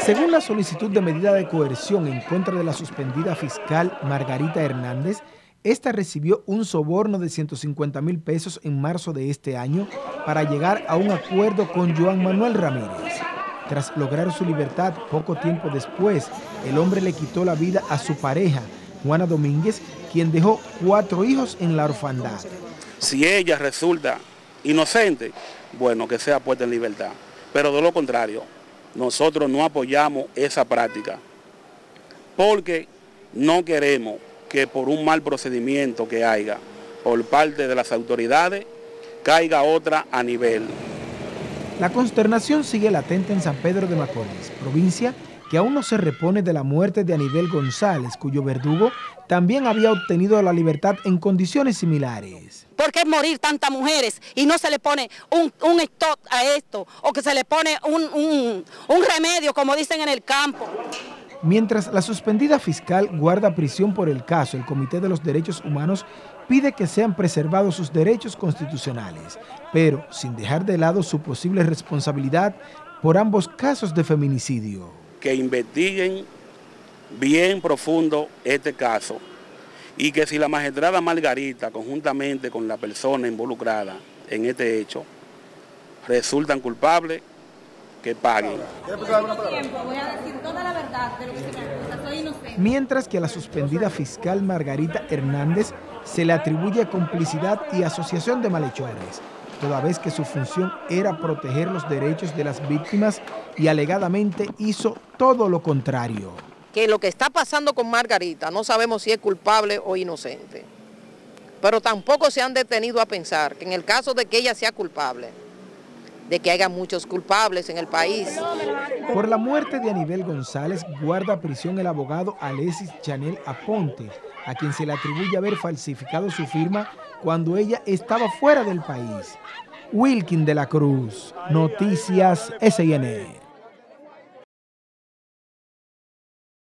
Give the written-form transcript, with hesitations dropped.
Según la solicitud de medida de coerción en contra de la suspendida fiscal Margarita Hernández, esta recibió un soborno de 150,000 pesos en marzo de este año para llegar a un acuerdo con Joan Manuel Ramírez. Tras lograr su libertad poco tiempo después, el hombre le quitó la vida a su pareja, Juana Domínguez, quien dejó 4 hijos en la orfandad. Si ella resulta inocente, bueno, que sea puesta en libertad. Pero de lo contrario, nosotros no apoyamos esa práctica, porque no queremos que por un mal procedimiento que haya por parte de las autoridades, caiga otra a nivel. La consternación sigue latente en San Pedro de Macorís, provincia que aún no se repone de la muerte de Anibel González, cuyo verdugo también había obtenido la libertad en condiciones similares. ¿Por qué morir tantas mujeres y no se le pone un stop a esto, o que se le pone un remedio, como dicen en el campo? Mientras la suspendida fiscal guarda prisión por el caso, el Comité de los Derechos Humanos pide que sean preservados sus derechos constitucionales, pero sin dejar de lado su posible responsabilidad por ambos casos de feminicidio. Que investiguen bien profundo este caso y que si la magistrada Margarita, conjuntamente con la persona involucrada en este hecho, resultan culpables, que paguen. Mientras que a la suspendida fiscal Margarita Hernández se le atribuye complicidad y asociación de malhechores, toda vez que su función era proteger los derechos de las víctimas y alegadamente hizo todo lo contrario. Que lo que está pasando con Margarita no sabemos si es culpable o inocente, pero tampoco se han detenido a pensar que en el caso de que ella sea culpable, de que haya muchos culpables en el país. Por la muerte de Anibel González guarda prisión el abogado Alexis Chanel Aponte, a quien se le atribuye haber falsificado su firma cuando ella estaba fuera del país. Wilkin de la Cruz, Noticias SNN.